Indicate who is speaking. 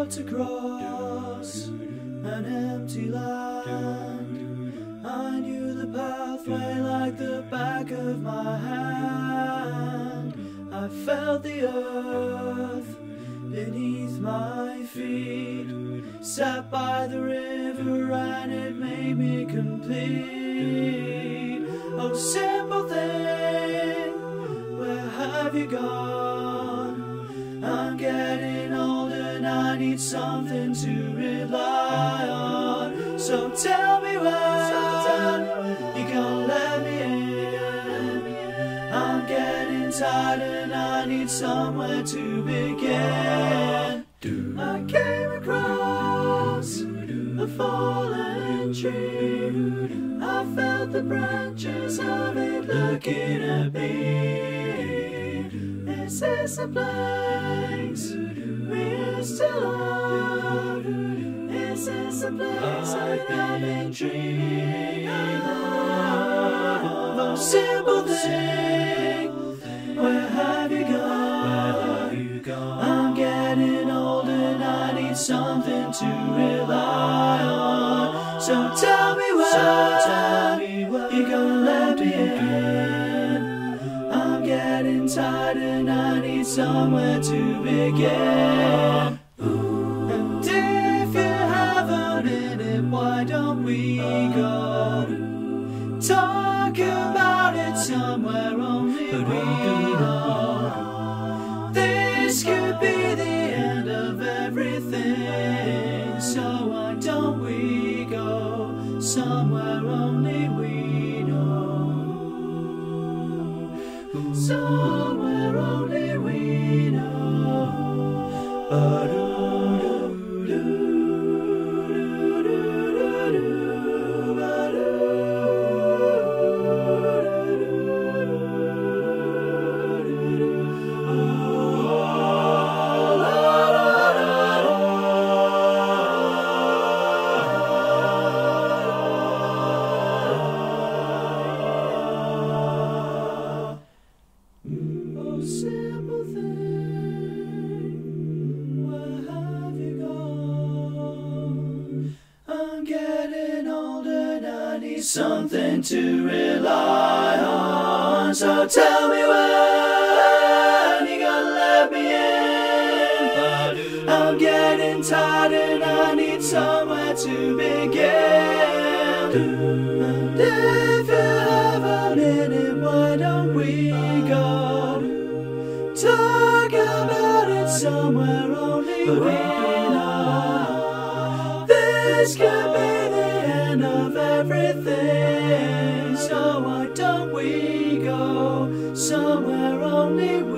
Speaker 1: about to cross an empty land. I knew the pathway like the back of my hand. I felt the earth beneath my feet, sat by the river and it made me complete. Oh simple thing, where have you gone? I'm getting old and I need something to rely on. So tell me when you gonna let me in. I'm getting tired and I need somewhere to begin. I came across a fallen tree. I felt the branches of it looking at me. Is this a place we used to love? Is this a place I've been dreaming of? Oh simple thing, where have you gone? I'm getting old and I need something to rely on. So tell me when you're gonna let me in. I'm getting tired and I need somewhere to begin. And if you have a minute, why don't we go talk about it somewhere only we know? This could be the end of everything, so why don't we go somewhere only we know? Somewhere only we know. Simple thing, where have you gone? I'm getting older and I need something to rely on. So tell me when you gonna let me in. I'm getting tired and I need somewhere to begin. And if you have a minute, why don't we go talk about it somewhere only we know? This could be the end of everything, so why don't we go somewhere only we know?